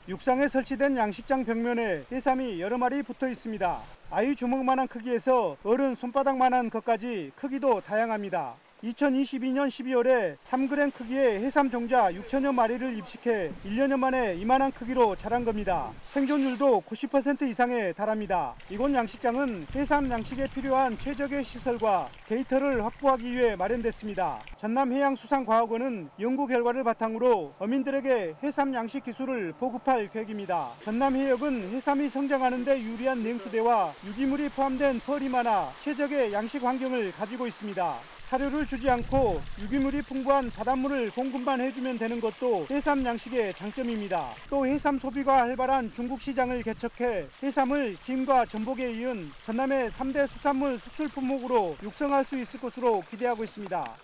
육상에 설치된 양식장 벽면에 해삼이 여러 마리 붙어 있습니다. 아이 주먹만한 크기에서 어른 손바닥만한 것까지 크기도 다양합니다. 2022년 12월에 3g 크기의 해삼 종자 6천여 마리를 입식해 1년여 만에 이만한 크기로 자란 겁니다. 생존율도 90% 이상에 달합니다. 이곳 양식장은 해삼 양식에 필요한 최적의 시설과 데이터를 확보하기 위해 마련됐습니다. 전남해양수산과학원은 연구 결과를 바탕으로 어민들에게 해삼 양식 기술을 보급할 계획입니다. 전남해역은 해삼이 성장하는 데 유리한 냉수대와 유기물이 포함된 펄이 많아 최적의 양식 환경을 가지고 있습니다. 사료를 주지 않고 유기물이 풍부한 바닷물을 공급만 해주면 되는 것도 해삼 양식의 장점입니다. 또 해삼 소비가 활발한 중국 시장을 개척해 해삼을 김과 전복에 이은 전남의 3대 수산물 수출 품목으로 육성할 수 있을 것으로 기대하고 있습니다.